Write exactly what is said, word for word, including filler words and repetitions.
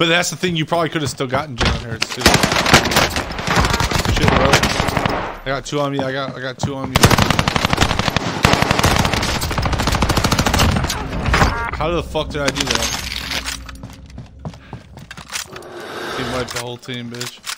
But that's the thing, you probably could have still gotten Jalen Hurts too. Shit, bro. I got two on me. I got I got two on me. How the fuck did I do that? Team wiped the whole team, bitch.